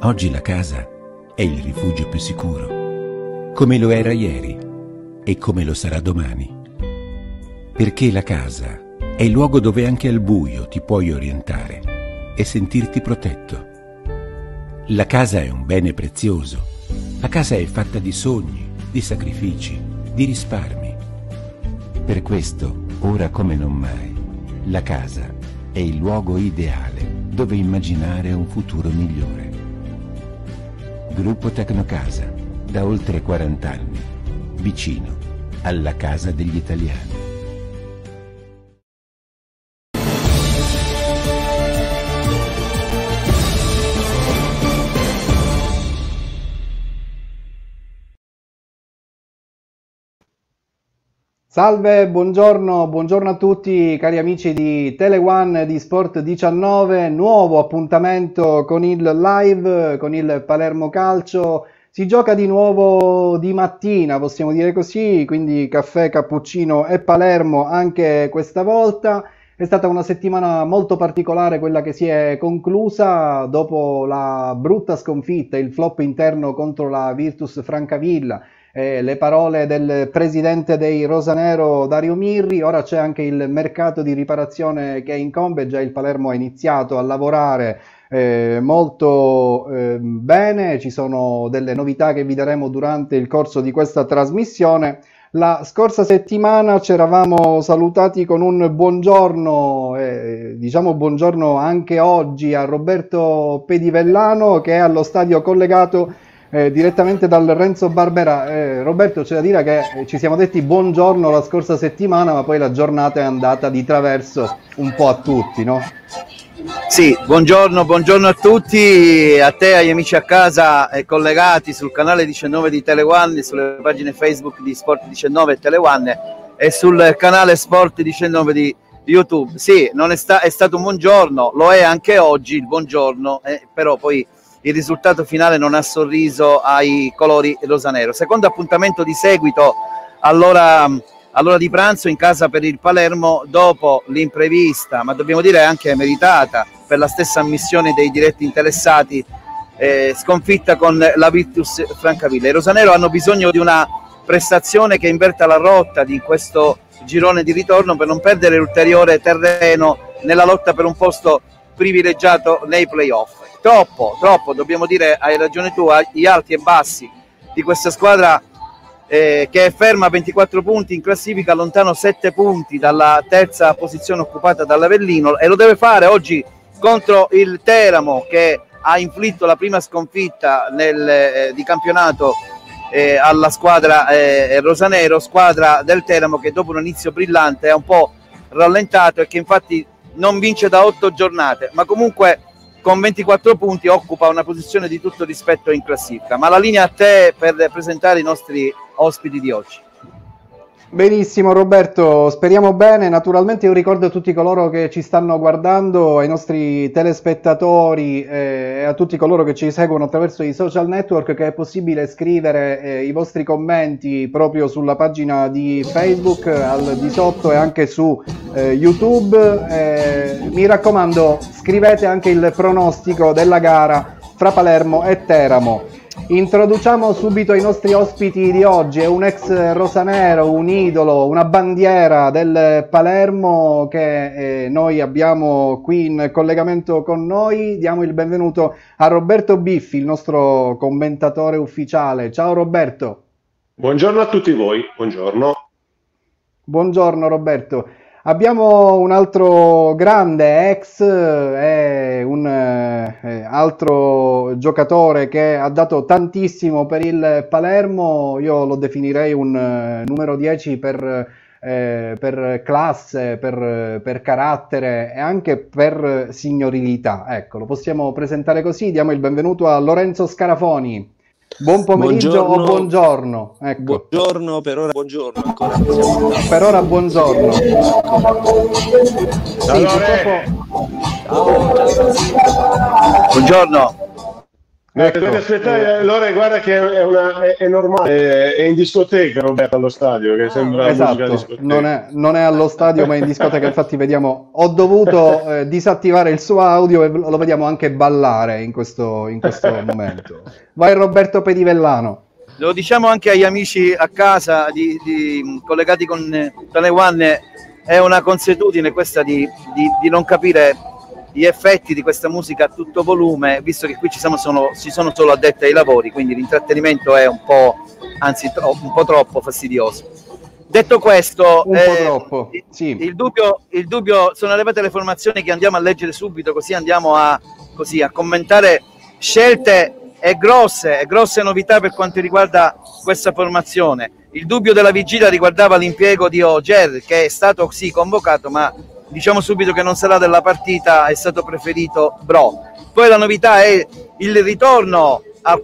Oggi la casa è il rifugio più sicuro, come lo era ieri e come lo sarà domani. Perché la casa è il luogo dove anche al buio ti puoi orientare e sentirti protetto. La casa è un bene prezioso. La casa è fatta di sogni, di sacrifici, di risparmi. Per questo, ora come non mai, la casa è il luogo ideale dove immaginare un futuro migliore. Gruppo Tecnocasa, da oltre 40 anni, vicino alla casa degli italiani. Salve, buongiorno a tutti cari amici di Tele1 di Sport 19, nuovo appuntamento con il live, con il Palermo Calcio. Si gioca di nuovo di mattina, possiamo dire così, quindi caffè, cappuccino e Palermo anche questa volta. È stata una settimana molto particolare quella che si è conclusa dopo la brutta sconfitta, il flop interno contro la Virtus Francavilla. Le parole del presidente dei Rosanero Dario Mirri. Ora c'è anche il mercato di riparazione che incombe, già il Palermo ha iniziato a lavorare molto bene, ci sono delle novità che vi daremo durante il corso di questa trasmissione. La scorsa settimana ci eravamo salutati con un buongiorno, diciamo buongiorno anche oggi a Roberto Pedivellano che è allo stadio collegato direttamente dal Renzo Barberà. Roberto, c'è da dire che ci siamo detti buongiorno la scorsa settimana, ma poi la giornata è andata di traverso un po' a tutti, no? Sì, buongiorno a tutti, a te, agli amici a casa collegati sul canale 19 di Tele1, sulle pagine Facebook di Sport 19 e Tele1 e sul canale Sport 19 di YouTube. Sì, è stato un buongiorno, lo è anche oggi il buongiorno, però poi il risultato finale non ha sorriso ai colori rosanero. Secondo appuntamento di seguito all'ora di pranzo in casa per il Palermo dopo l'imprevista, ma dobbiamo dire anche meritata per la stessa ammissione dei diretti interessati, sconfitta con la Virtus Francavilla. I rosanero hanno bisogno di una prestazione che inverta la rotta di questo girone di ritorno per non perdere ulteriore terreno nella lotta per un posto privilegiato nei playoff. Troppo, dobbiamo dire, hai ragione tu, gli alti e bassi di questa squadra che è ferma a 24 punti in classifica, lontano 7 punti dalla terza posizione occupata dall'Avellino, e lo deve fare oggi contro il Teramo che ha inflitto la prima sconfitta di campionato alla squadra rosanero, squadra del Teramo che dopo un inizio brillante è un po' rallentato e che infatti non vince da 8 giornate, ma comunque con 24 punti occupa una posizione di tutto rispetto in classifica. Ma la linea a te per presentare i nostri ospiti di oggi. Benissimo Roberto, speriamo bene. Naturalmente io ricordo a tutti coloro che ci stanno guardando, ai nostri telespettatori e a tutti coloro che ci seguono attraverso i social network che è possibile scrivere i vostri commenti proprio sulla pagina di Facebook al di sotto e anche su YouTube. Mi raccomando, scrivete anche il pronostico della gara fra Palermo e Teramo. Introduciamo subito i nostri ospiti di oggi. È un ex rosanero, un idolo, una bandiera del Palermo che noi abbiamo qui in collegamento con noi. Diamo il benvenuto a Roberto Biffi, il nostro commentatore ufficiale. Ciao Roberto. Buongiorno a tutti voi, buongiorno. Buongiorno Roberto. Abbiamo un altro grande ex, un altro giocatore che ha dato tantissimo per il Palermo. Io lo definirei un numero 10 per classe, per carattere e anche per signorilità. Ecco, lo possiamo presentare così. Diamo il benvenuto a Lorenzo Scarafoni. Buon pomeriggio o buongiorno. Ecco. Buongiorno, per ora buongiorno ancora. Per ora buongiorno. Sì, purtroppo... Buongiorno. Dovete aspettare, allora guarda che è normale, è in discoteca Roberto allo stadio, che sembra musica Esatto, discoteca. non è allo stadio ma è in discoteca, infatti vediamo, ho dovuto disattivare il suo audio e lo vediamo anche ballare in questo momento. Vai Roberto Pedivellano. Lo diciamo anche agli amici a casa collegati con Tele One, è una consuetudine questa di non capire gli effetti di questa musica a tutto volume, visto che qui ci sono solo addetti ai lavori, quindi l'intrattenimento è un po' troppo fastidioso. Detto questo, un po' troppo, sì. il dubbio, sono arrivate le formazioni che andiamo a leggere subito, così andiamo a commentare scelte e grosse novità per quanto riguarda questa formazione. Il dubbio della vigilia riguardava l'impiego di Ogier, che è stato sì convocato, ma diciamo subito che non sarà della partita, è stato preferito Bro. Poi la novità è il ritorno al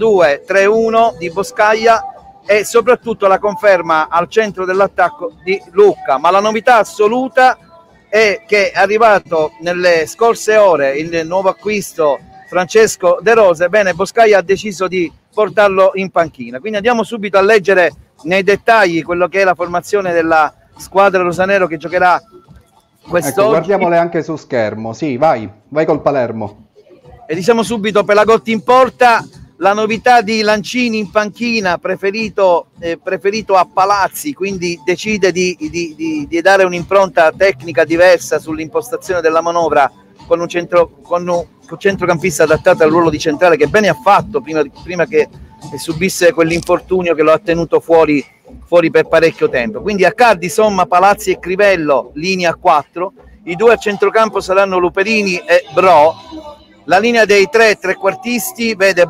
4-2-3-1 di Boscaglia e soprattutto la conferma al centro dell'attacco di Lucca, ma la novità assoluta è che è arrivato nelle scorse ore il nuovo acquisto Francesco De Rose. Ebbene, Boscaglia ha deciso di portarlo in panchina, quindi andiamo subito a leggere nei dettagli quello che è la formazione della squadra rosanero che giocherà quest'oggi. Ecco, guardiamole anche su schermo, sì, vai col Palermo. E diciamo subito per la Gotti in porta, la novità di Lancini in panchina, preferito a Palazzi, quindi decide di dare un'impronta tecnica diversa sull'impostazione della manovra con un centrocampista adattato al ruolo di centrale, che bene ha fatto prima che subisse quell'infortunio che lo ha tenuto fuori per parecchio tempo. Quindi Accardi, Somma, Palazzi e Crivello, linea 4, i due a centrocampo saranno Luperini e Bro. La linea dei trequartisti vede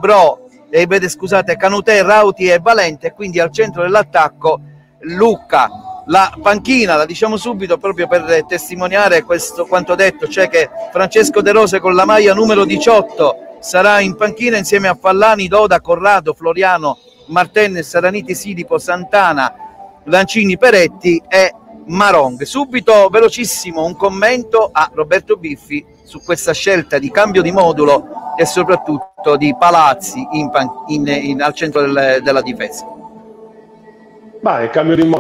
Canutè, Rauti e Valente, quindi al centro dell'attacco Lucca. La panchina, la diciamo subito proprio per testimoniare quanto detto, cioè che Francesco De Rose con la maglia numero 18 sarà in panchina insieme a Fallani, Doda, Corrado, Floriano, Martenez, Saraniti, Sidipo, Santana, Lancini, Peretti e Marong. Subito, velocissimo, un commento a Roberto Biffi su questa scelta di cambio di modulo e soprattutto di Palazzi al centro della difesa. Il cambio di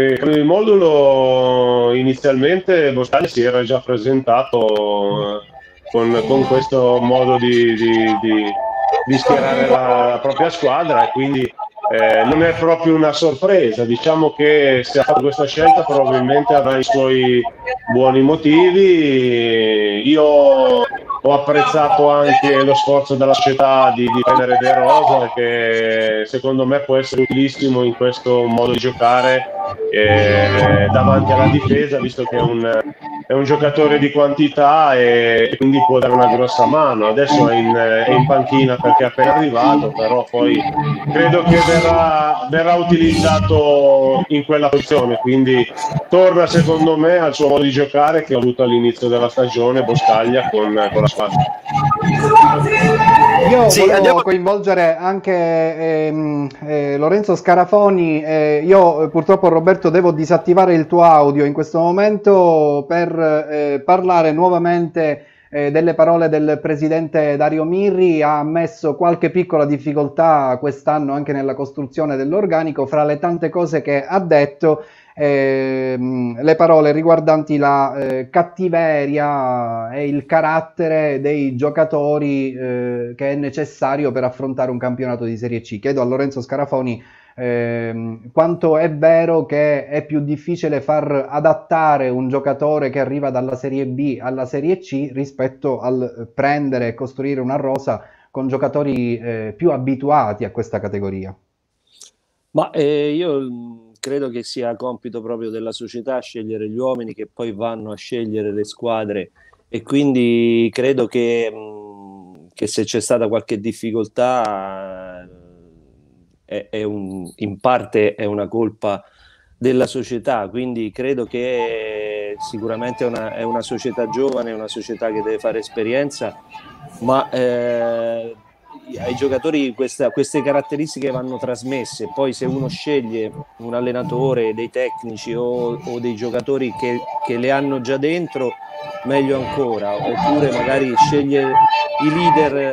modulo inizialmente Boscaglia si era già presentato con questo modo di schierare la propria squadra, e quindi non è proprio una sorpresa. Diciamo che se ha fatto questa scelta probabilmente avrà i suoi buoni motivi. Io ho apprezzato anche lo sforzo della società di prendere De Rosa, che secondo me può essere utilissimo in questo modo di giocare davanti alla difesa, visto che è un giocatore di quantità e quindi può dare una grossa mano. Adesso è in panchina perché è appena arrivato, però poi credo che verrà utilizzato in quella posizione, quindi torna secondo me al suo modo di giocare che ha avuto all'inizio della stagione Boscaglia con la squadra. Io volevo coinvolgere anche Lorenzo Scarafoni. Io purtroppo, Roberto, devo disattivare il tuo audio in questo momento per parlare nuovamente delle parole del presidente Dario Mirri. Ha ammesso qualche piccola difficoltà quest'anno anche nella costruzione dell'organico. Fra le tante cose che ha detto, le parole riguardanti la cattiveria e il carattere dei giocatori che è necessario per affrontare un campionato di Serie C. Chiedo a Lorenzo Scarafoni quanto è vero che è più difficile far adattare un giocatore che arriva dalla Serie B alla Serie C rispetto al prendere e costruire una rosa con giocatori più abituati a questa categoria. Io credo che sia compito proprio della società scegliere gli uomini che poi vanno a scegliere le squadre, e quindi credo che se c'è stata qualche difficoltà in parte è una colpa della società, quindi credo che sicuramente è una società giovane, è una società che deve fare esperienza, ma ai giocatori queste caratteristiche vanno trasmesse. Poi se uno sceglie un allenatore, dei tecnici o dei giocatori che le hanno già dentro, meglio ancora, oppure magari sceglie i leader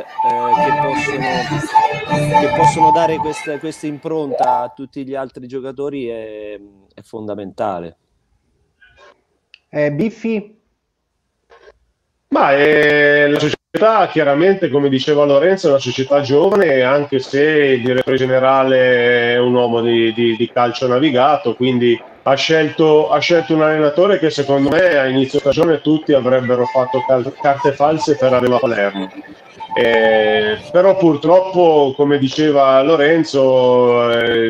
che possono dare questa impronta a tutti gli altri giocatori, è fondamentale. Biffi? Ma la società, chiaramente, come diceva Lorenzo, è una società giovane, anche se il direttore generale è un uomo di calcio navigato, quindi ha scelto un allenatore che secondo me a inizio stagione tutti avrebbero fatto carte false per averlo a Palermo. Però purtroppo, come diceva Lorenzo,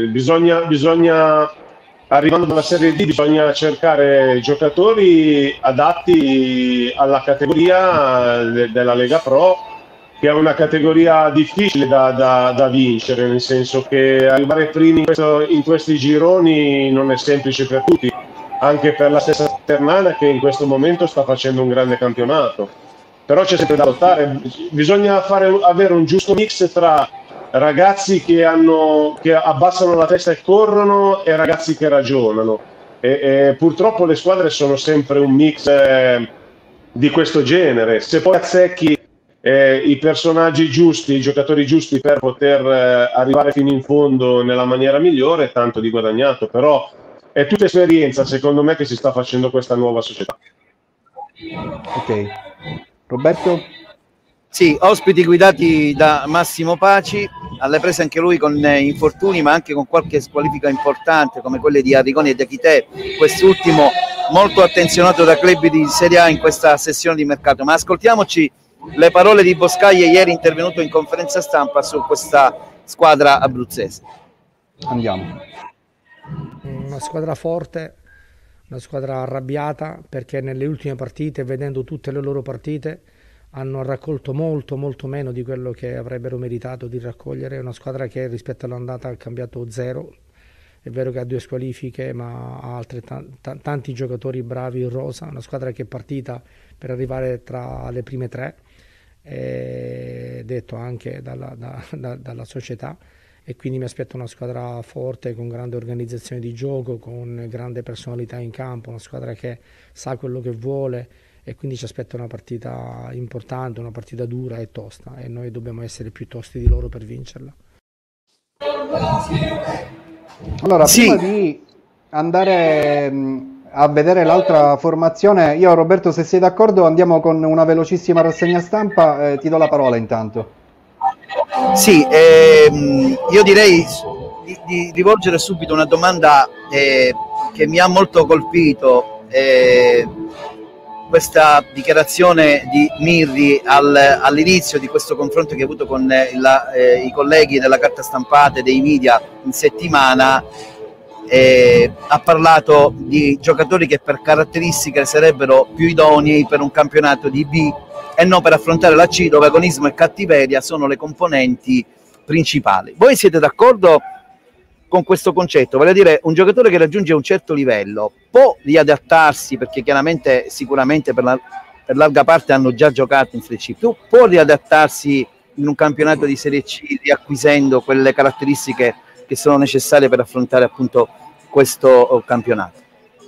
bisogna arrivando dalla Serie D, bisogna cercare giocatori adatti alla categoria della Lega Pro, che è una categoria difficile da vincere, nel senso che arrivare primi in questi gironi non è semplice per tutti, anche per la stessa Ternana, che in questo momento sta facendo un grande campionato. Però c'è sempre da lottare, bisogna avere un giusto mix tra ragazzi che abbassano la testa e corrono e ragazzi che ragionano, e purtroppo le squadre sono sempre un mix di questo genere. Se poi azzecchi i personaggi giusti, i giocatori giusti per poter arrivare fino in fondo nella maniera migliore, tanto di guadagnato. Però è tutta esperienza, secondo me, che si sta facendo questa nuova società. Ok, Roberto? Sì, ospiti guidati da Massimo Paci, alle prese anche lui con infortuni, ma anche con qualche squalifica importante come quelle di Arrigoni e De Chité, quest'ultimo molto attenzionato da club di Serie A in questa sessione di mercato. Ma ascoltiamoci le parole di Boscaglia, ieri intervenuto in conferenza stampa su questa squadra abruzzese. Andiamo. Una squadra forte, una squadra arrabbiata, perché nelle ultime partite, vedendo tutte le loro partite, hanno raccolto molto meno di quello che avrebbero meritato di raccogliere. È una squadra che rispetto all'andata ha cambiato zero. È vero che ha 2 squalifiche, ma ha tanti giocatori bravi in rosa. Una squadra che è partita per arrivare tra le prime 3, detto anche dalla società, e quindi mi aspetto una squadra forte, con grande organizzazione di gioco, con grande personalità in campo, una squadra che sa quello che vuole, e quindi ci aspetta una partita importante, una partita dura e tosta, e noi dobbiamo essere più tosti di loro per vincerla. Allora, prima di andare a vedere l'altra formazione, io, Roberto, se sei d'accordo, andiamo con una velocissima rassegna stampa, ti do la parola intanto. Sì, io direi di rivolgere subito una domanda che mi ha molto colpito. Questa dichiarazione di Mirri all'inizio di questo confronto che ha avuto con i colleghi della carta stampata e dei media in settimana, ha parlato di giocatori che per caratteristiche sarebbero più idonei per un campionato di B e non per affrontare la C, dove agonismo e cattiveria sono le componenti principali. Voi siete d'accordo con questo concetto? Vale a dire, un giocatore che raggiunge un certo livello può riadattarsi, perché chiaramente sicuramente per larga parte hanno già giocato in Serie C, può riadattarsi in un campionato di Serie C riacquisendo quelle caratteristiche che sono necessarie per affrontare appunto questo campionato?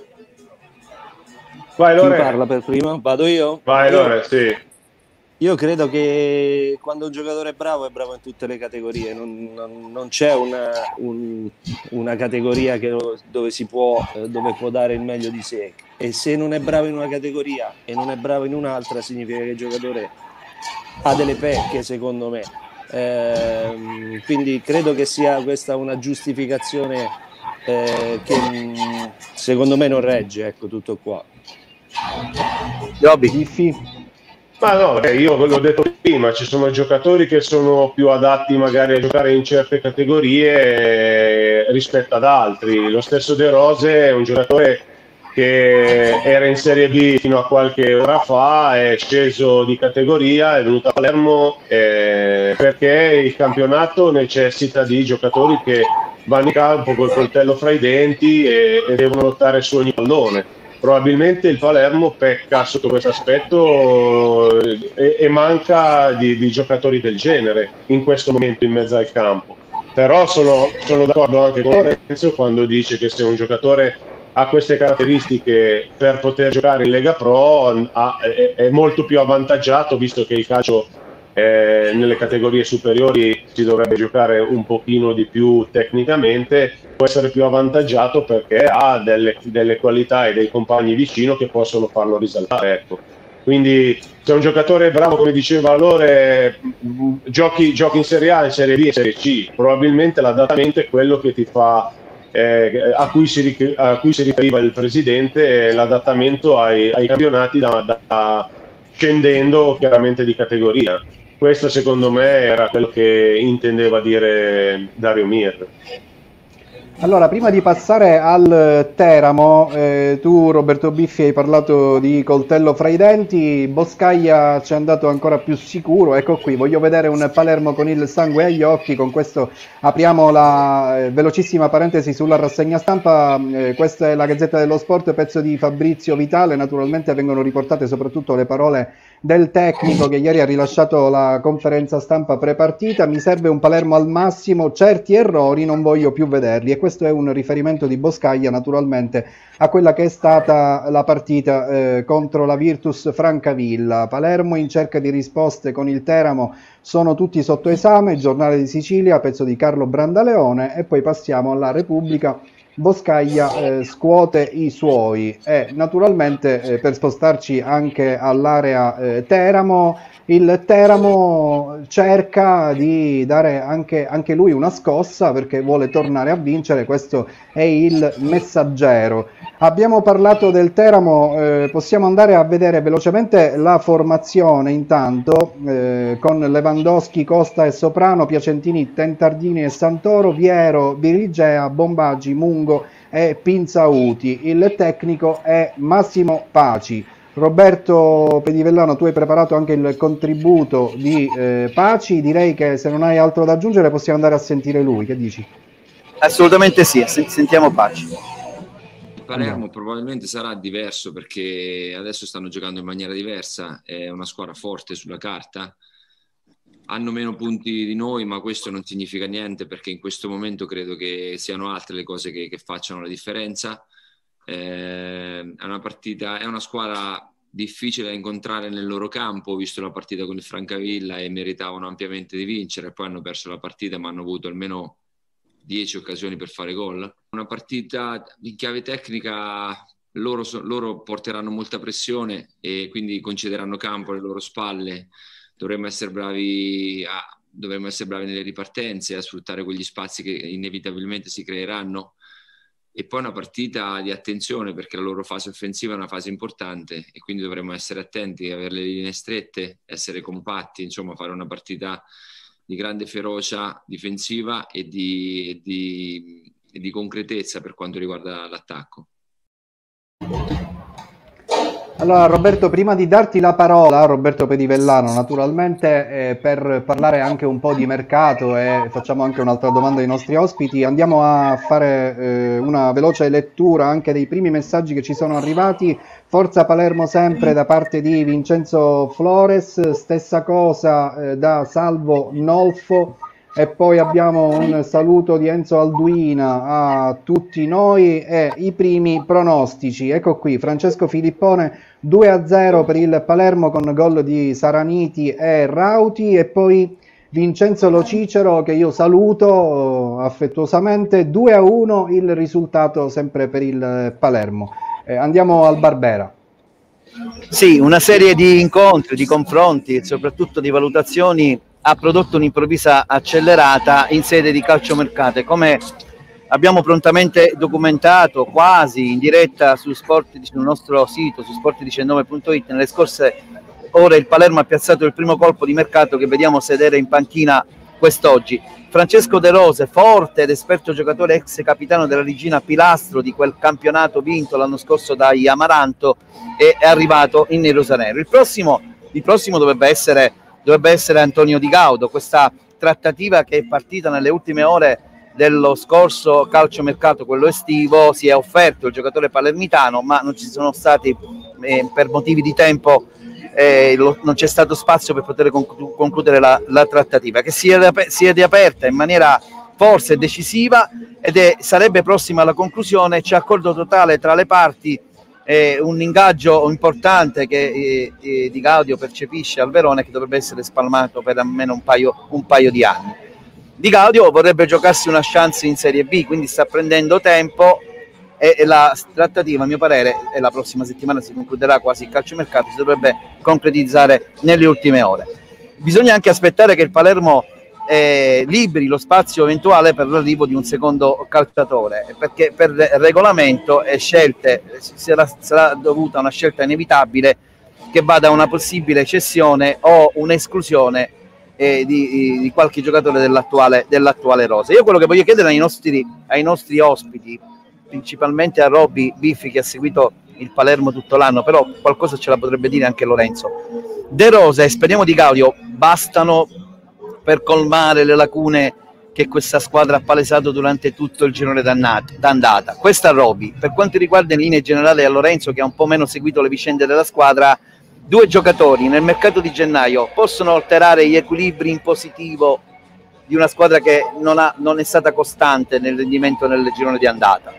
Vai, Lore. Chi parla per prima? Vado io? Vai, Lore, sì. Io credo che quando un giocatore è bravo in tutte le categorie, non c'è una categoria dove può dare il meglio di sé, e se non è bravo in una categoria e non è bravo in un'altra, significa che il giocatore ha delle pecche, secondo me. Quindi credo che sia questa una giustificazione che secondo me non regge, ecco, tutto qua. Ma no, io l'ho detto prima, ci sono giocatori che sono più adatti magari a giocare in certe categorie rispetto ad altri. Lo stesso De Rose è un giocatore che era in Serie B fino a qualche ora fa, è sceso di categoria, è venuto a Palermo perché il campionato necessita di giocatori che vanno in campo col coltello fra i denti e devono lottare su ogni pallone. probabilmente il Palermo pecca sotto questo aspetto e manca di giocatori del genere in questo momento in mezzo al campo. Però sono d'accordo anche con Lorenzo quando dice che se un giocatore ha queste caratteristiche per poter giocare in Lega Pro è molto più avvantaggiato, visto che il calcio nelle categorie superiori si dovrebbe giocare un pochino di più tecnicamente, può essere più avvantaggiato perché ha delle qualità e dei compagni vicino che possono farlo risaltare, ecco. Quindi se un giocatore è bravo, come diceva Lore, giochi in Serie A, in Serie B e Serie C, probabilmente l'adattamento è quello che ti fa a cui si riferiva il presidente, l'adattamento ai campionati scendendo chiaramente di categoria. Questo secondo me era quello che intendeva dire Dario Mir. Allora, prima di passare al Teramo, tu Roberto Biffi hai parlato di coltello fra i denti, Boscaglia ci è andato ancora più sicuro, ecco qui, voglio vedere un Palermo con il sangue agli occhi, con questo apriamo la velocissima parentesi sulla rassegna stampa, questa è la Gazzetta dello Sport, pezzo di Fabrizio Vitale, naturalmente vengono riportate soprattutto le parole del tecnico che ieri ha rilasciato la conferenza stampa prepartita. Mi serve un Palermo al massimo, certi errori non voglio più vederli, e questo è un riferimento di Boscaglia naturalmente a quella che è stata la partita contro la Virtus Francavilla. Palermo in cerca di risposte con il Teramo, sono tutti sotto esame, Giornale di Sicilia, pezzo di Carlo Brandaleone, e poi passiamo alla Repubblica. Boscaglia scuote i suoi, e naturalmente per spostarci anche all'area Teramo, il Teramo cerca di dare anche lui una scossa perché vuole tornare a vincere, questo è il Messaggero. Abbiamo parlato del Teramo, possiamo andare a vedere velocemente la formazione intanto, con Lewandowski, Costa e Soprano, Piacentini, Tentardini e Santoro, Viero, Birigea, Bombaggi, Mungo e Pinzauti. Il tecnico è Massimo Paci. Roberto Pedivellano, tu hai preparato anche il contributo di Paci, direi che se non hai altro da aggiungere possiamo andare a sentire lui, che dici? Assolutamente sì, sentiamo Paci. Palermo probabilmente sarà diverso perché adesso stanno giocando in maniera diversa, è una squadra forte sulla carta, hanno meno punti di noi, ma questo non significa niente perché in questo momento credo che siano altre le cose che facciano la differenza. È una squadra difficile da incontrare nel loro campo, visto la partita con il Francavilla, e meritavano ampiamente di vincere, poi hanno perso la partita ma hanno avuto almeno 10 occasioni per fare gol. Una partita in chiave tecnica, loro porteranno molta pressione e quindi concederanno campo alle loro spalle. Dovremmo essere bravi nelle ripartenze, a sfruttare quegli spazi che inevitabilmente si creeranno. E poi una partita di attenzione perché la loro fase offensiva è una fase importante e quindi dovremmo essere attenti, avere le linee strette, essere compatti, insomma fare una partita di grande ferocia difensiva e di concretezza per quanto riguarda l'attacco. Allora Roberto, prima di darti la parola, Roberto Pedivellano, naturalmente per parlare anche un po' di mercato e facciamo anche un'altra domanda ai nostri ospiti, andiamo a fare una veloce lettura anche dei primi messaggi che ci sono arrivati. Forza Palermo sempre da parte di Vincenzo Flores, stessa cosa da Salvo Nolfo. E poi abbiamo un saluto di Enzo Alduina a tutti noi e i primi pronostici. Ecco qui, Francesco Filippone 2-0 per il Palermo con gol di Saraniti e Rauti, e poi Vincenzo Lo Cicero, che io saluto affettuosamente, 2-1 il risultato sempre per il Palermo. Andiamo al Barbera. Sì, una serie di incontri, di confronti e soprattutto di valutazioni ha prodotto un'improvvisa accelerata in sede di calciomercato, e come abbiamo prontamente documentato quasi in diretta sul nostro sito, su sport19.it, nelle scorse ore il Palermo ha piazzato il primo colpo di mercato che vediamo sedere in panchina quest'oggi. Francesco De Rose, forte ed esperto giocatore, ex capitano della Regina, pilastro di quel campionato vinto l'anno scorso dagli Amaranto, è arrivato in nerosanero. Il prossimo dovrebbe essere Antonio Di Gaudo. Questa trattativa che è partita nelle ultime ore dello scorso calciomercato, quello estivo, si è offerto il giocatore palermitano, ma non ci sono stati, per motivi di tempo, non c'è stato spazio per poter concludere la trattativa, che si è riaperta in maniera forse decisiva ed sarebbe prossima alla conclusione. C'è accordo totale tra le parti, un ingaggio importante che Di Gaudio percepisce al Verona, che dovrebbe essere spalmato per almeno un paio di anni. Di Gaudio vorrebbe giocarsi una chance in Serie B, quindi sta prendendo tempo e la trattativa, a mio parere, e la prossima settimana si concluderà quasi il calciomercato, si dovrebbe concretizzare nelle ultime ore. Bisogna anche aspettare che il Palermo liberi lo spazio eventuale per l'arrivo di un secondo calciatore, perché per regolamento e scelte sarà dovuta una scelta inevitabile che vada a una possibile cessione o un'esclusione di qualche giocatore dell'attuale rosa. Io quello che voglio chiedere ai nostri ospiti, principalmente a Robby Biffi, che ha seguito il Palermo tutto l'anno, però qualcosa ce la potrebbe dire anche Lorenzo. De Rosa e speriamo Di Gaudio bastano per colmare le lacune che questa squadra ha palesato durante tutto il girone d'andata. Questa a Robby. Per quanto riguarda in linea generale a Lorenzo, che ha un po' meno seguito le vicende della squadra, 2 giocatori nel mercato di gennaio possono alterare gli equilibri in positivo di una squadra che non è stata costante nel rendimento nel girone di andata.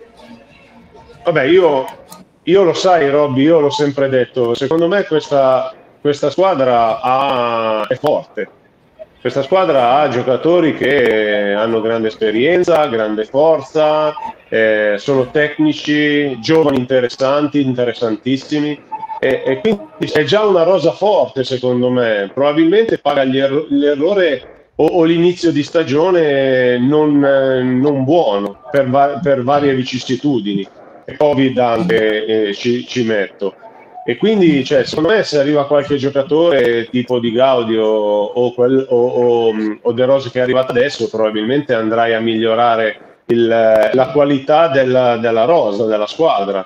Vabbè, io lo sai, Robby, io l'ho sempre detto, secondo me questa squadra è forte. Questa squadra ha giocatori che hanno grande esperienza, grande forza, sono tecnici, giovani interessantissimi, e quindi è già una rosa forte, secondo me. Probabilmente paga l'errore o l'inizio di stagione non buono per varie vicissitudini, e Covid anche ci metto. E quindi, secondo me, se arriva qualche giocatore tipo Di Gaudio o De Rossi che è arrivato adesso, probabilmente andrai a migliorare la qualità della rosa, della squadra.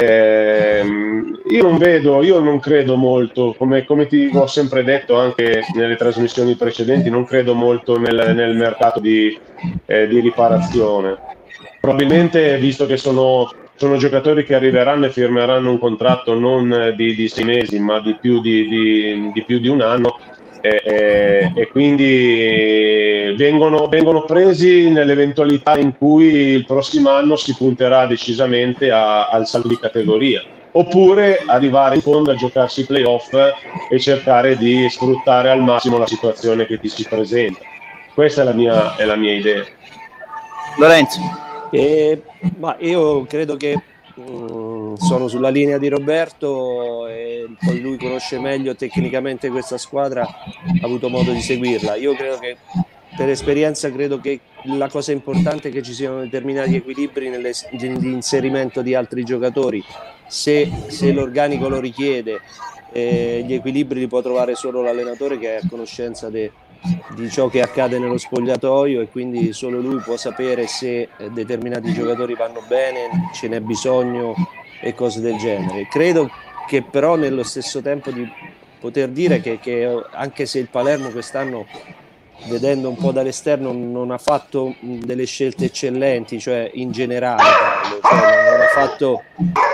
Io non credo molto, come ti ho sempre detto anche nelle trasmissioni precedenti, non credo molto nel mercato di riparazione. Probabilmente, visto che sono giocatori che arriveranno e firmeranno un contratto non di 6 mesi, ma di più di un anno, e quindi vengono presi nell'eventualità in cui il prossimo anno si punterà decisamente al salto di categoria, oppure arrivare in fondo a giocarsi i playoff e cercare di sfruttare al massimo la situazione che ti si presenta. Questa è la mia idea. Lorenzo? Ma io credo che sono sulla linea di Roberto, e poi lui conosce meglio tecnicamente questa squadra, ha avuto modo di seguirla. Io credo che, per esperienza, credo che la cosa importante è che ci siano determinati equilibri nell'inserimento di altri giocatori. Se l'organico lo richiede, gli equilibri li può trovare solo l'allenatore, che è a conoscenza di ciò che accade nello spogliatoio, e quindi solo lui può sapere se determinati giocatori vanno bene, ce n'è bisogno e cose del genere. Credo che però nello stesso tempo di poter dire che anche se il Palermo quest'anno, vedendo un po' dall'esterno, non ha fatto delle scelte eccellenti, cioè in generale non ha fatto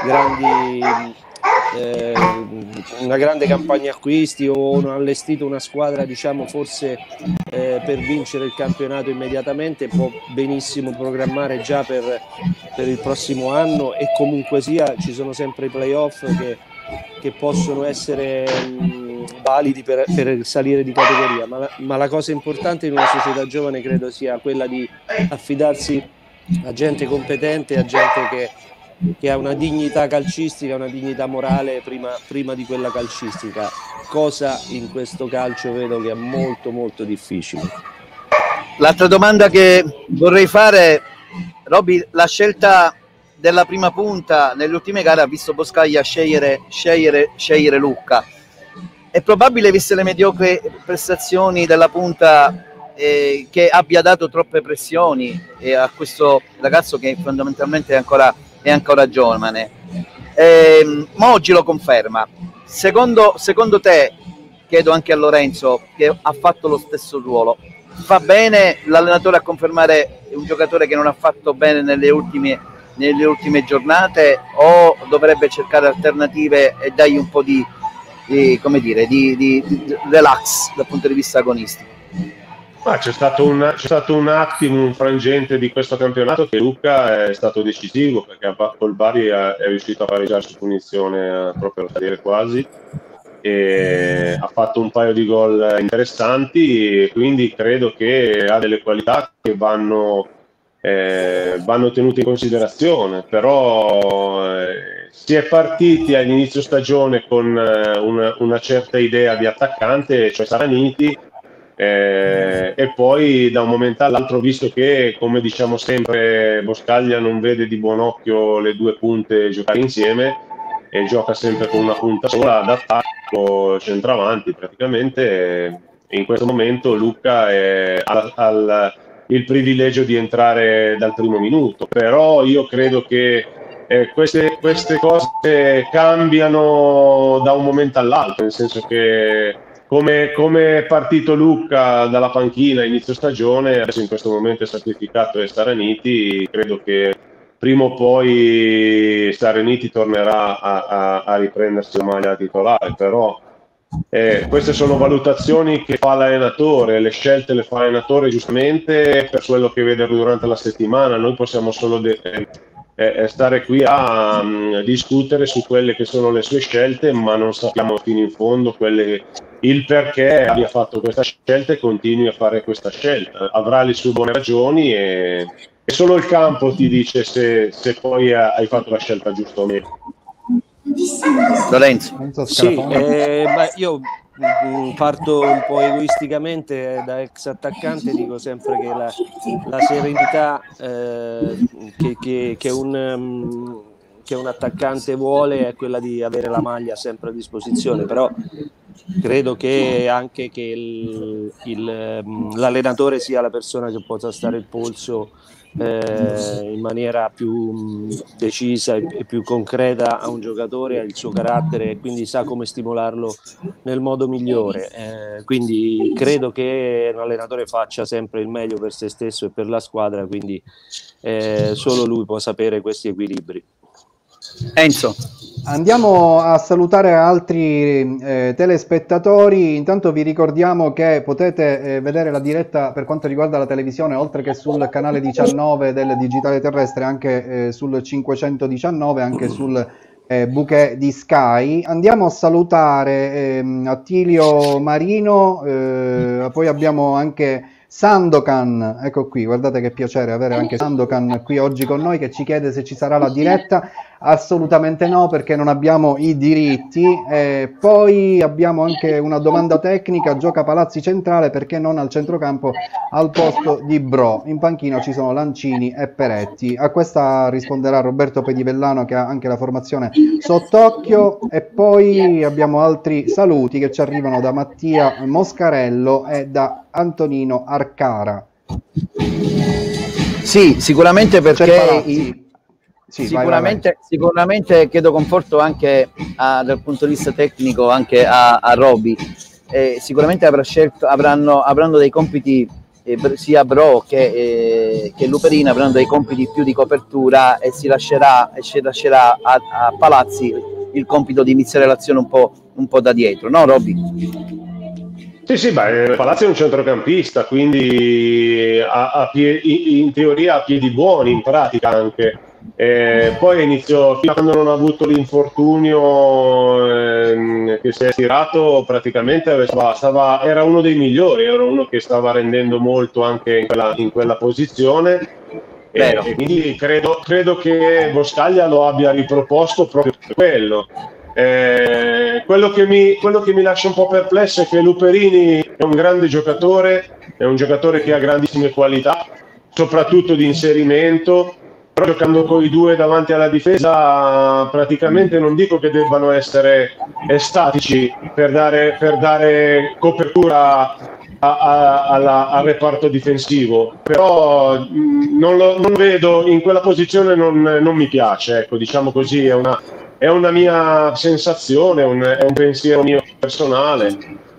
una grande campagna acquisti o non ha allestito una squadra, diciamo, forse per vincere il campionato immediatamente, può benissimo programmare già per il prossimo anno, e comunque sia ci sono sempre i playoff che possono essere validi per salire di categoria, ma la cosa importante in una società giovane credo sia quella di affidarsi a gente competente, a gente che ha una dignità calcistica, una dignità morale prima di quella calcistica, cosa in questo calcio vedo che è molto molto difficile. L'altra domanda che vorrei fare, Robby, la scelta della prima punta nelle ultime gare ha visto Boscaglia scegliere Lucca. È probabile, viste le mediocri prestazioni della punta, che abbia dato troppe pressioni a questo ragazzo che fondamentalmente è ancora giovane. Moggi lo conferma. Secondo te chiedo anche a Lorenzo, che ha fatto lo stesso ruolo. Fa bene l'allenatore a confermare un giocatore che non ha fatto bene nelle ultime giornate, o dovrebbe cercare alternative e dargli un po' di relax dal punto di vista agonistico? C'è stato un attimo, un frangente di questo campionato che Luca è stato decisivo, perché col Bari è riuscito a pareggiare su punizione proprio al cadere quasi, e ha fatto un paio di gol interessanti, e quindi credo che ha delle qualità che vanno tenute in considerazione. Però si è partiti all'inizio stagione con una certa idea di attaccante, cioè Saraniti, e poi da un momento all'altro, visto che, come diciamo sempre, Boscaglia non vede di buon occhio le due punte giocare insieme e gioca sempre con una punta sola d'attacco, centravanti praticamente, in questo momento Luca ha il privilegio di entrare dal primo minuto. Però io credo che queste cose cambiano da un momento all'altro, nel senso che come è partito Luca dalla panchina a inizio stagione, adesso in questo momento è sacrificato e Saraniti, credo che prima o poi Saraniti tornerà a riprendersi la maglia titolare. Però queste sono valutazioni che fa l'allenatore, le scelte le fa l'allenatore giustamente per quello che vede durante la settimana. Noi possiamo solo stare qui a discutere su quelle che sono le sue scelte, ma non sappiamo fino in fondo il perché abbia fatto questa scelta e continui a fare questa scelta. Avrà le sue buone ragioni e solo il campo ti dice se poi hai fatto la scelta giusta o meno. Lorenzo. Sì, io parto un po' egoisticamente da ex attaccante, dico sempre che la serenità che un attaccante vuole è quella di avere la maglia sempre a disposizione. Però credo che anche che l'allenatore sia la persona che possa stare il polso in maniera più decisa e più concreta a un giocatore, ha il suo carattere e quindi sa come stimolarlo nel modo migliore. Quindi credo che un allenatore faccia sempre il meglio per se stesso e per la squadra, quindi solo lui può sapere questi equilibri. Enzo. Andiamo a salutare altri telespettatori. Intanto vi ricordiamo che potete vedere la diretta per quanto riguarda la televisione, oltre che sul canale 19 del digitale terrestre, anche sul 519, anche sul bouquet di Sky. Andiamo a salutare Attilio Marino, poi abbiamo anche Sandokan, ecco qui, guardate che piacere avere anche Sandokan qui oggi con noi, che ci chiede se ci sarà la diretta. Assolutamente no, perché non abbiamo i diritti. Poi abbiamo anche una domanda tecnica: gioca Palazzi centrale, perché non al centrocampo al posto di Bro? In panchina ci sono Lancini e Peretti. A questa risponderà Roberto Pedivellano, che ha anche la formazione sott'occhio. E poi abbiamo altri saluti che ci arrivano da Mattia Moscarello e da Antonino Arcara. Sì, sicuramente, perché sicuramente chiedo conforto anche dal punto di vista tecnico anche a Roby. Sicuramente avranno dei compiti, sia Bro che Luperin avranno dei compiti più di copertura, e si lascerà a Palazzi il compito di iniziare l'azione un po' da dietro, no Roby? Sì, Palazzi è un centrocampista, quindi in teoria ha piedi buoni, in pratica anche. Poi fino a quando non ha avuto l'infortunio che si è tirato, praticamente era uno dei migliori, era uno che stava rendendo molto anche in quella posizione, e quindi credo che Boscaglia lo abbia riproposto proprio per quello. Quello che mi lascia un po' perplesso è che Luperini è un grande giocatore, è un giocatore che ha grandissime qualità, soprattutto di inserimento. Però giocando con i due davanti alla difesa, praticamente non dico che debbano essere estatici per dare copertura al reparto difensivo, però non vedo in quella posizione, non mi piace, ecco, diciamo così, è una mia sensazione, è un pensiero mio personale.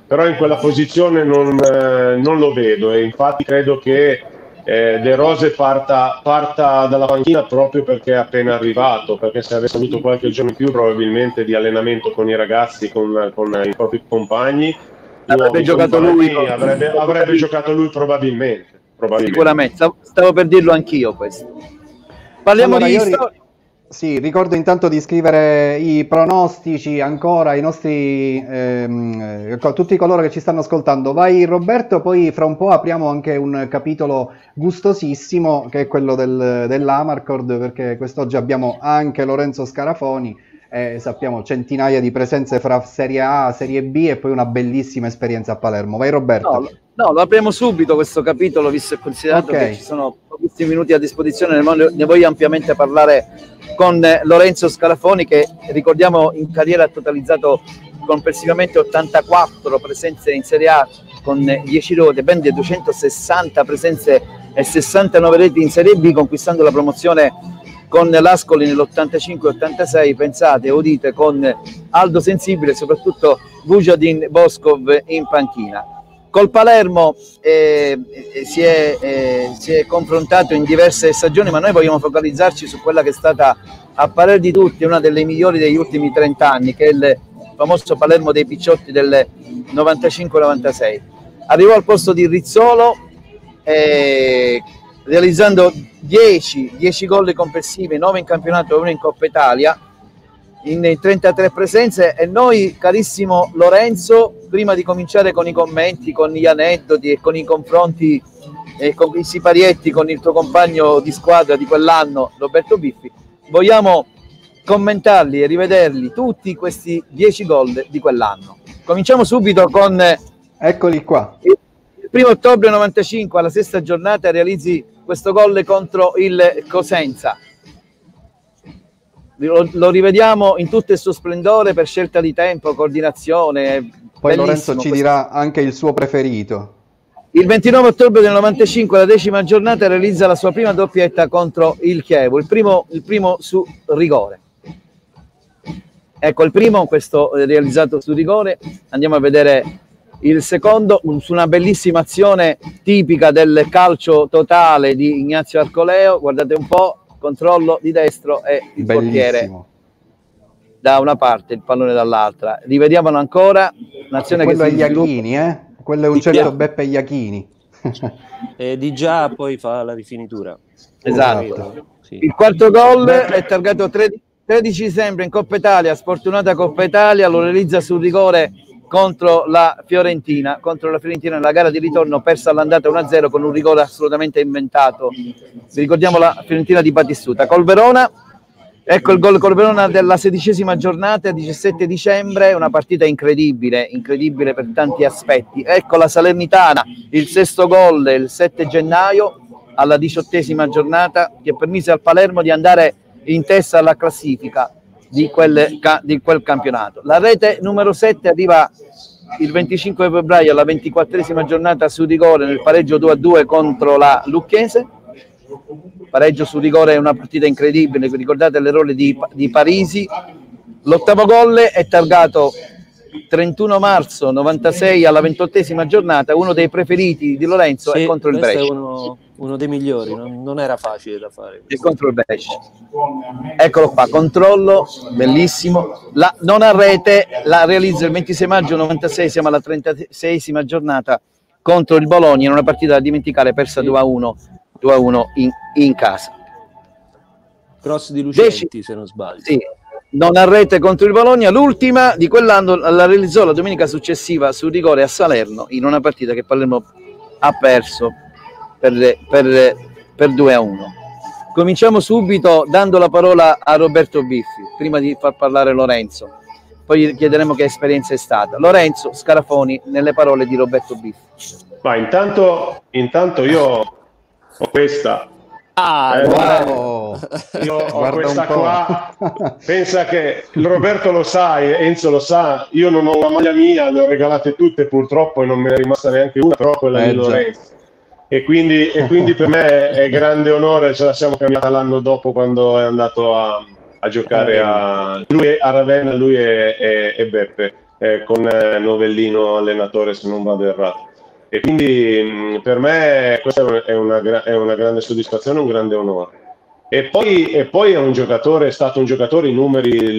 però in quella posizione non lo vedo, e infatti credo che De Rose parta dalla panchina proprio perché è appena arrivato, perché se avesse avuto qualche giorno in più probabilmente di allenamento con i ragazzi, con i propri compagni, avrebbe giocato lui probabilmente. Sicuramente, stavo per dirlo anch'io questo. Parliamo allora, sì, ricordo intanto di scrivere i pronostici ancora ai nostri tutti coloro che ci stanno ascoltando. Vai Roberto, poi fra un po' apriamo anche un capitolo gustosissimo che è quello dell'Amarcord, perché quest'oggi abbiamo anche Lorenzo Scarafoni e sappiamo centinaia di presenze fra Serie A, Serie B e poi una bellissima esperienza a Palermo. Vai Roberto. No, lo apriamo subito questo capitolo, visto e considerato che ci sono pochissimi minuti a disposizione, ne voglio ampiamente parlare con Lorenzo Scalafoni, che ricordiamo in carriera ha totalizzato complessivamente 84 presenze in Serie A con 10 rete, ben 260 presenze e 69 reti in Serie B, conquistando la promozione con l'Ascoli nell'85-86, pensate, udite, con Aldo Sensibile e soprattutto Vujadin Boskov in panchina. Col Palermo si è confrontato in diverse stagioni, ma noi vogliamo focalizzarci su quella che è stata, a parere di tutti, una delle migliori degli ultimi 30 anni, che è il famoso Palermo dei Picciotti del 95-96. Arrivò al posto di Rizzolo, realizzando 10 gol complessivi, 9 in campionato e 1 in Coppa Italia, in 33 presenze. E noi, carissimo Lorenzo, prima di cominciare con i commenti, con gli aneddoti e con i confronti e con i siparietti con il tuo compagno di squadra di quell'anno, Roberto Biffi, vogliamo commentarli e rivederli tutti questi 10 gol di quell'anno. Cominciamo subito con eccoli qua. Il 1° ottobre 95, alla sesta giornata, realizzi questo gol contro il Cosenza. Lo rivediamo in tutto il suo splendore per scelta di tempo, coordinazione. Poi Lorenzo ci dirà anche il suo preferito. Il 29 ottobre del 95, alla 10ª giornata, realizza la sua prima doppietta contro il Chievo, il primo su rigore. Ecco, il primo, questo realizzato su rigore. Andiamo a vedere il secondo, su una bellissima azione tipica del calcio totale di Ignazio Arcoleo. Guardate un po', controllo di destro e il portiere da una parte, il pallone dall'altra. Rivediamolo ancora, un'azione che quello è Iachini, quello è un certo Beppe Iachini. Di già poi fa la rifinitura. Esatto. Sì. Il quarto gol è targato 13 dicembre in Coppa Italia, sfortunata Coppa Italia, lo realizza sul rigore contro la Fiorentina nella gara di ritorno, persa all'andata 1-0 con un rigore assolutamente inventato. Vi ricordiamo la Fiorentina di Battistuta. Col Verona, ecco il gol col Verona della 16ª giornata, 17 dicembre, una partita incredibile per tanti aspetti. Ecco la Salernitana, il sesto gol il 7 gennaio alla 18ª giornata, che permise al Palermo di andare in testa alla classifica di quel campionato. La rete numero 7 arriva il 25 febbraio alla 24ª giornata su rigore nel pareggio 2-2 contro la Lucchese. Pareggio su rigore è una partita incredibile, vi ricordate l'errore di Parisi. L'ottavo gol è targato 31 marzo 96 alla 28ª giornata, uno dei preferiti di Lorenzo, è contro il Brescia. È uno dei migliori, non era facile da fare. È contro il Brescia. Eccolo qua, controllo, bellissimo. Non a rete, la realizza il 26 maggio 96, siamo alla 36ª giornata, contro il Bologna, in una partita da dimenticare, persa 2-1 in casa. Cross di Lucenti, se non sbaglio. Sì. Non a rete contro il Bologna. L'ultima di quell'anno la realizzò la domenica successiva sul rigore a Salerno, in una partita che Palermo ha perso per 2-1. Cominciamo subito dando la parola a Roberto Biffi, prima di far parlare Lorenzo. Poi chiederemo che esperienza è stata. Lorenzo Scarafoni, nelle parole di Roberto Biffi. Ma intanto io ho questa. Io ho questa qua. Pensa che Roberto lo sa e Enzo lo sa, io non ho una maglia mia, le ho regalate tutte purtroppo e non me ne è rimasta neanche una, però quella di Lorenzo. E quindi per me è grande onore, ce la siamo cambiata l'anno dopo quando è andato a giocare lui a Ravenna, lui e Beppe. con Novellino allenatore, se non vado errato. E quindi per me questa è una grande soddisfazione, un grande onore. E poi è stato un giocatore, i numeri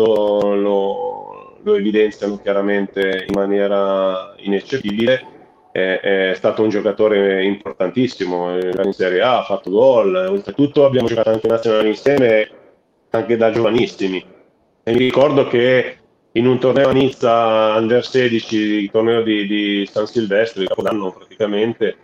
lo evidenziano chiaramente in maniera ineccepibile. È stato un giocatore importantissimo in Serie A, ha fatto gol, oltretutto abbiamo giocato anche in nazionale insieme, anche da giovanissimi. E mi ricordo che in un torneo a Nizza Under 16, il torneo di San Silvestro, di Capodanno praticamente,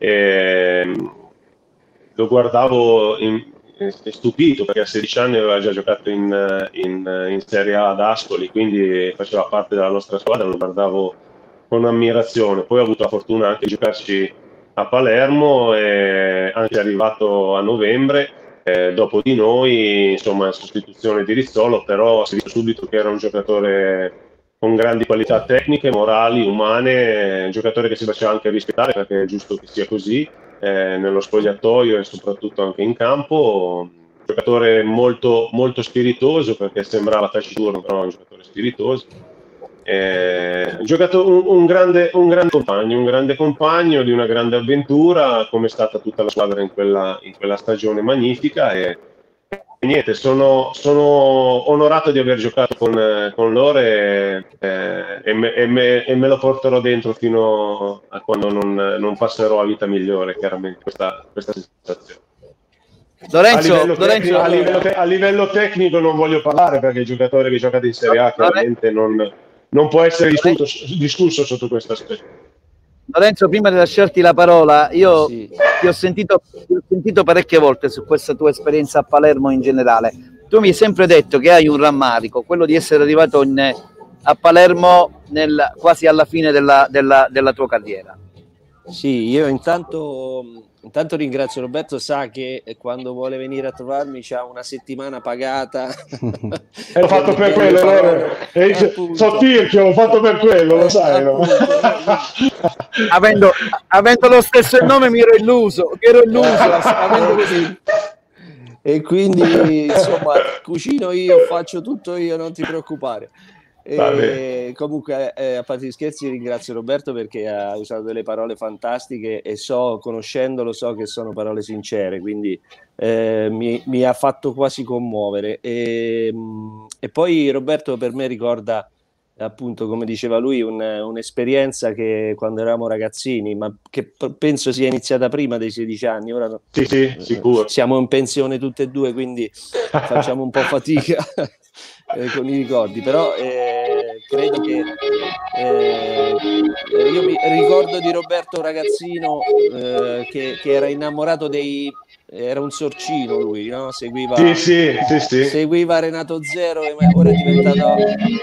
lo guardavo stupito, perché a 16 anni aveva già giocato in Serie A ad Ascoli, quindi faceva parte della nostra squadra, lo guardavo con ammirazione. Poi ho avuto la fortuna anche di giocarci a Palermo, e anche arrivato a novembre, dopo di noi, insomma, in sostituzione di Rizzolo, però si è visto subito che era un giocatore con grandi qualità tecniche, morali, umane, un giocatore che si faceva anche rispettare, perché è giusto che sia così, nello spogliatoio e soprattutto anche in campo. Un giocatore molto, molto spiritoso, perché sembrava taciturno, però è un giocatore spiritoso. Un grande compagno di una grande avventura, come è stata tutta la squadra in quella stagione magnifica, e niente, sono onorato di aver giocato con loro, e me lo porterò dentro fino a quando non passerò a vita migliore, chiaramente, questa sensazione. Lorenzo, a livello tecnico non voglio parlare, perché il giocatore che gioca in Serie A chiaramente non può essere discusso sotto questo aspetto. Lorenzo, prima di lasciarti la parola, io ti ho sentito parecchie volte su questa tua esperienza a Palermo in generale. Tu mi hai sempre detto che hai un rammarico, quello di essere arrivato a Palermo quasi alla fine della tua carriera. Sì, io intanto ringrazio Roberto, sa che quando vuole venire a trovarmi c'ha una settimana pagata. L'ho fatto per quello, so Tirchio, l'ho fatto per quello, lo sai, no? Avendo lo stesso nome mi ero illuso, avendo così. E quindi insomma cucino io, faccio tutto io, non ti preoccupare. Comunque, a parte gli scherzi, ringrazio Roberto perché ha usato delle parole fantastiche, e conoscendolo so che sono parole sincere, quindi mi ha fatto quasi commuovere. E poi Roberto per me ricorda, appunto, come diceva lui, un'esperienza che quando eravamo ragazzini, ma che penso sia iniziata prima dei 16 anni. Ora sì, sicuro. Siamo in pensione tutte e due, quindi facciamo un po' fatica con i ricordi, però credo che io mi ricordo di Roberto ragazzino che era innamorato era un sorcino lui, no? Seguiva Renato Zero, e ora è diventato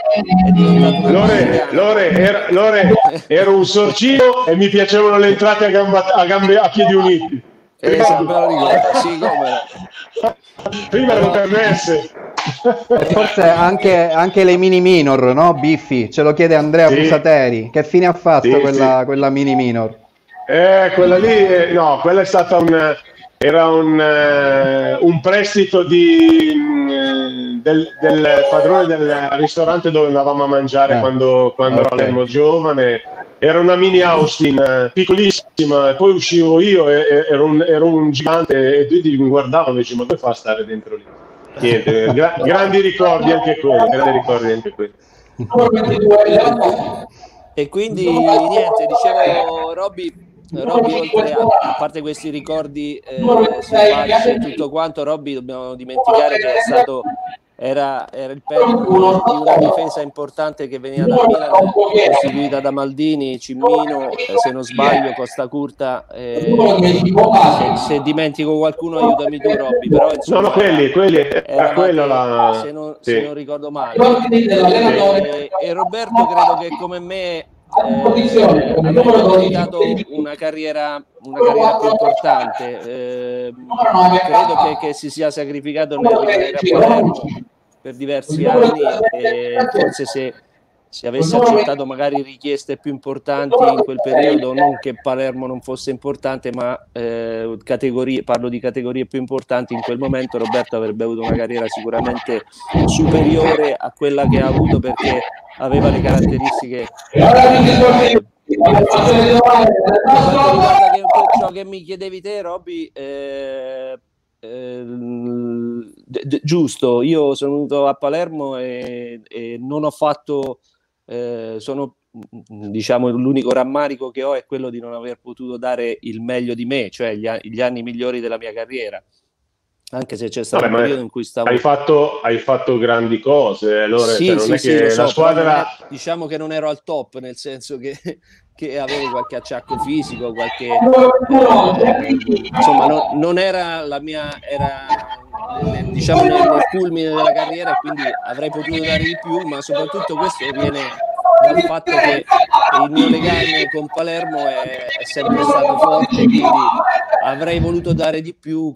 Lore, ero un sorcino e mi piacevano le entrate a piedi uniti. Esatto, me lo ricordo, sì, come prima erano permesse. Forse anche le mini minor, no? Biffi, ce lo chiede Andrea Busateri. Che fine ha fatto quella mini minor? Quella lì, no, quella è stata era un prestito del padrone del ristorante dove andavamo a mangiare quando eravamo giovane. Era una mini Austin piccolissima, e poi uscivo io e ero un gigante, e tutti mi guardavano e dicevano: ma come fa a stare dentro lì? Niente, grandi ricordi anche quelli. E quindi niente, dicevo, Robby, oltre a parte questi ricordi simpatici e tutto quanto, Robby, dobbiamo dimenticare che era il pezzo di una difesa importante che veniva da Milan, costituita da Maldini, Cimmino, se non sbaglio Costa Curta, se dimentico qualcuno aiutami tu, Robby, però insomma, se non ricordo male, e Roberto credo che come me avrebbe dato una carriera più importante, credo che si sia sacrificato nel rimanere a Palermo per diversi anni, e forse se avesse accettato magari richieste più importanti in quel periodo, non che Palermo non fosse importante, ma parlo di categorie più importanti, in quel momento Roberto avrebbe avuto una carriera sicuramente superiore a quella che ha avuto, perché aveva le caratteristiche. Riguarda ciò che mi chiedevi te, Robby, giusto, io sono venuto a Palermo e non ho fatto, diciamo, l'unico rammarico che ho è quello di non aver potuto dare il meglio di me, cioè gli anni migliori della mia carriera, anche se c'è stato un periodo in cui stavo... Hai fatto grandi cose, allora, sì, cioè, non è che so, la squadra... diciamo che non ero al top, nel senso che avevo qualche acciacco fisico, qualche insomma non era la mia, era diciamo nel culmine della carriera, e quindi avrei potuto dare di più, ma soprattutto questo viene dal fatto che il mio legame con Palermo è sempre stato forte, quindi avrei voluto dare di più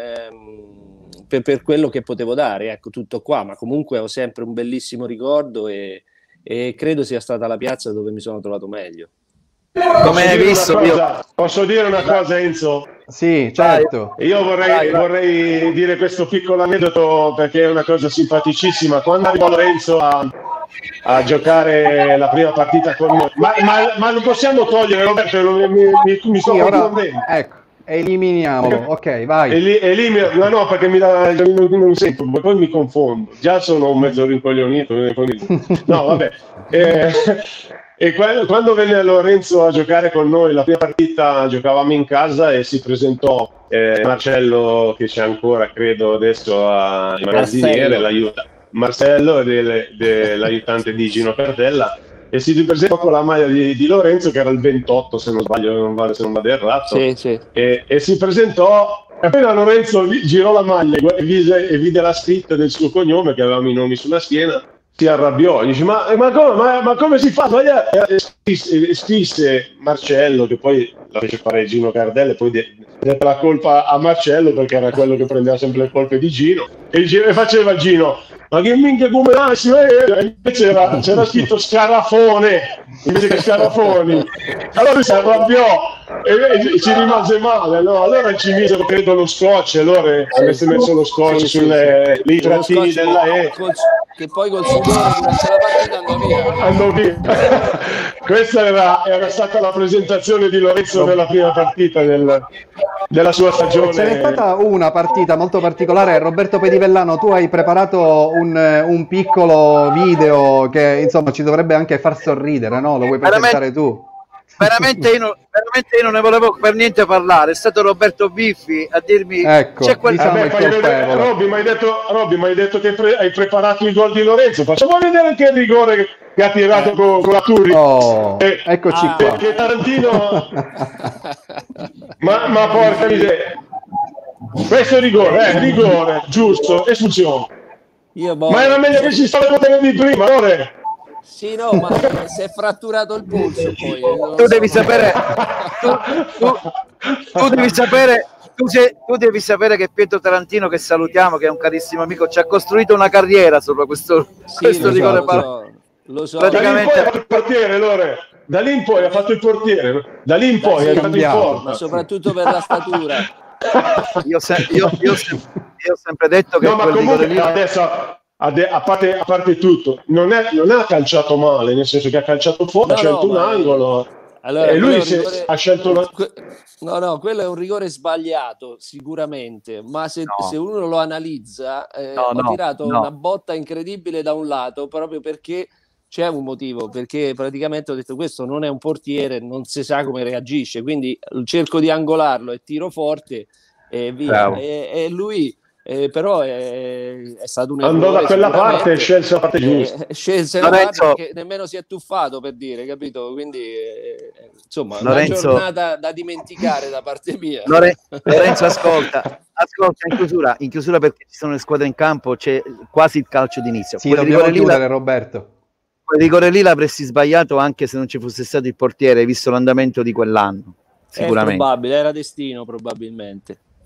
per quello che potevo dare, ecco, tutto qua, ma comunque ho sempre un bellissimo ricordo e credo sia stata la piazza dove mi sono trovato meglio. Come hai visto, posso dire una cosa, Enzo? Sì, certo. Io vorrei dire questo piccolo aneddoto, perché è una cosa simpaticissima. Quando arrivò Lorenzo a giocare la prima partita con noi, ma lo possiamo togliere, Roberto? Mi sto confondendo. Ecco, eliminiamolo. Ok, vai. No, perché non sento, poi mi confondo. Già sono un mezzo rincoglionito. No, vabbè. E quando venne Lorenzo a giocare con noi la prima partita, giocavamo in casa e si presentò Marcello, che c'è ancora credo adesso a magazziniere, Marcello dell'aiutante di Gino Cardella, e si ripresentò con la maglia di Lorenzo, che era il 28 se non sbaglio, se non vado errato. Sì. E si presentò, e appena Lorenzo girò la maglia e vide la scritta del suo cognome, che avevamo i nomi sulla schiena, si arrabbiò, dice ma come si fa? Scrisse Marcello, che poi la fece fare Gino Cardella, e poi dette la colpa a Marcello, perché era quello che prendeva sempre le colpe di Gino, e faceva Gino, ma che minchia come nasci? Invece c'era scritto Scarafone invece che Scarafoni, allora si arrabbiò e ci rimase male, no? Allora ci misero credo lo scotch, allora avesse messo lo scotch sulle trattini della E, che poi col sudore durante la partita andò via. Questa era stata la presentazione di Lorenzo nella prima partita della sua stagione. Ce n'è stata una partita molto particolare. Roberto Pedivellano, tu hai preparato un piccolo video che insomma ci dovrebbe anche far sorridere, no? Lo vuoi presentare tu? Veramente io non ne volevo per niente parlare, è stato Roberto Biffi a dirmi ecco, c'è Robby, mi hai detto che hai preparato il gol di Lorenzo, facciamo vedere anche il rigore che ha tirato con la Turri. Eccoci qua. Perché Tarantino ma porca miseria, questo è rigore, giusto, espulsione. Ma era meglio che ci stava di prima, allora. Sì, no, ma si è fratturato il polso poi. Tu devi sapere, tu devi sapere che Pietro Tarantino, che salutiamo, che è un carissimo amico, ci ha costruito una carriera sopra questo rigore. Lo so. Praticamente ha fatto il portiere, allora. Da lì in poi ha fatto il portiere, da lì in poi è stato in porta. Ma soprattutto per la statura. Io ho sempre detto che no, ma comunque lì... adesso a parte tutto, non ha calciato male, nel senso che ha calciato fuori, ha scelto un angolo. Allora, e lui ha scelto no, quello è un rigore sbagliato sicuramente, ma se uno lo analizza, ho tirato una botta incredibile da un lato, proprio perché c'è un motivo, perché praticamente ho detto questo non è un portiere, non si sa come reagisce, quindi cerco di angolarlo e tiro forte e via. E lui però è stato un errore, andò da quella parte e scelse la parte giusta, scelse la parte che nemmeno si è tuffato, per dire, capito? Quindi insomma una giornata da dimenticare da parte mia. Lorenzo, ascolta in chiusura, perché ci sono le squadre in campo, c'è quasi il calcio d'inizio. Sì, dobbiamo chiudere, Roberto. Quel rigore lì l'avresti sbagliato anche se non ci fosse stato il portiere, visto l'andamento di quell'anno, sicuramente. È probabile, era destino probabilmente.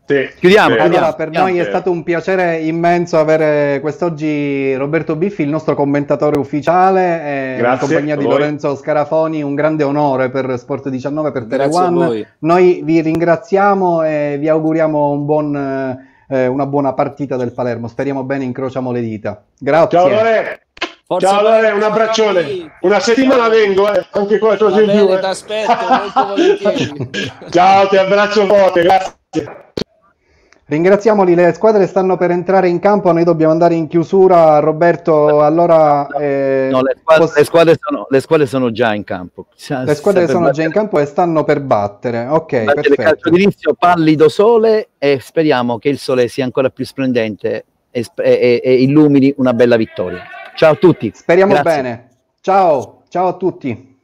Sì. Chiudiamo. Allora, per noi è stato un piacere immenso avere quest'oggi Roberto Biffi, il nostro commentatore ufficiale, in compagnia di Lorenzo Scarafoni. Un grande onore per Sport 19, per Tele1. Noi vi ringraziamo e vi auguriamo una buona partita del Palermo. Speriamo bene, incrociamo le dita. Grazie. Ciao Lore. Ciao Lore, un abbraccione. Una settimana vengo, anche qualcosa in più. Ti aspetto molto volentieri. Ciao, ti abbraccio forte, grazie. Ringraziamoli, le squadre stanno per entrare in campo, noi dobbiamo andare in chiusura. Roberto, allora... No, le squadre sono già in campo. Le squadre sono già in campo e stanno per battere. Ok, perfetto. Calcio d'inizio, pallido sole, e speriamo che il sole sia ancora più splendente e illumini una bella vittoria. Ciao a tutti. Speriamo bene. Ciao a tutti.